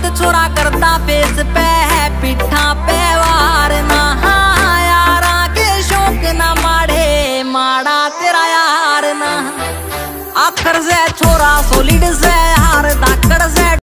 छोरा करता फेस पे है पिठा पे वार ना यारा के शौक ना माड़े माड़ा तेरा यार ना आखर से छोरा सोलिड से हार दाक